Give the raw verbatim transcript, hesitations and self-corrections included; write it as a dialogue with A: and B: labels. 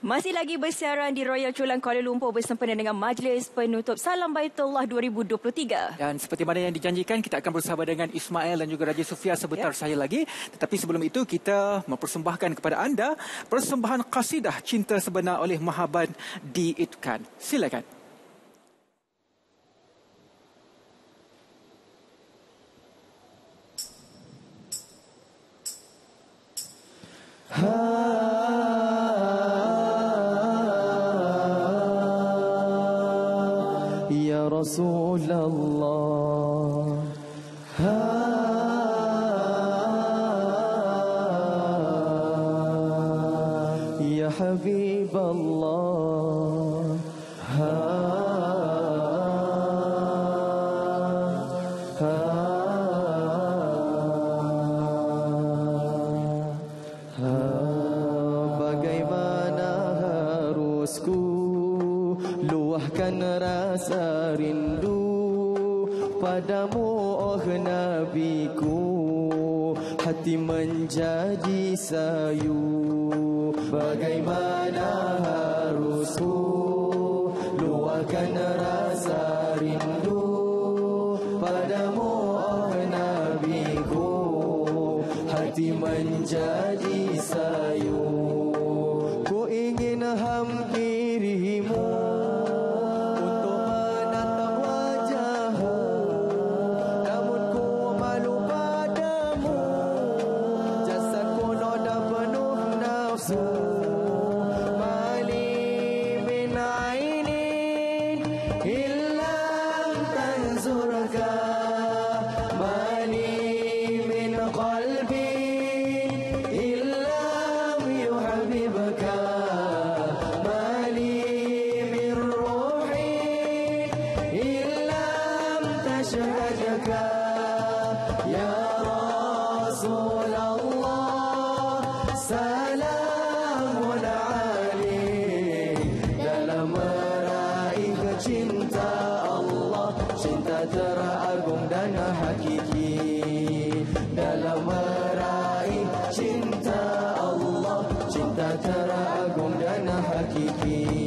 A: Masih lagi bersiaran di Royal Chulang Kuala Lumpur bersempena dengan Majlis Penutup Salam Baitullah dua ribu dua puluh tiga.
B: Dan seperti mana yang dijanjikan, kita akan bersama dengan Ismail dan juga Raja Sofia sebentar ya. Saya lagi. Tetapi sebelum itu, kita mempersembahkan kepada anda persembahan qasidah Cinta Sebenar oleh Mahaban Diitkan. Silakan. Ha Ya Rasulullah, ha Ya Habiballah, ha ha ha bagaimana harusku luahkan rasa rindu padamu, oh Nabiku, hati menjadi sayu. Bagaimana harusku luahkan rasa rindu padamu, oh Nabiku, hati menjadi sayu. Ku ingin hampirimu teragung dan hakiki. Dalam meraih cinta Allah, cinta teragung dan hakiki.